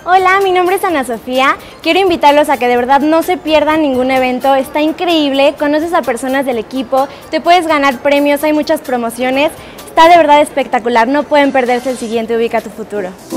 Hola, mi nombre es Ana Sofía. Quiero invitarlos a que de verdad no se pierdan ningún evento. Está increíble, conoces a personas del equipo, te puedes ganar premios, hay muchas promociones. Está de verdad espectacular, no pueden perderse el siguiente Ubica tu Futuro.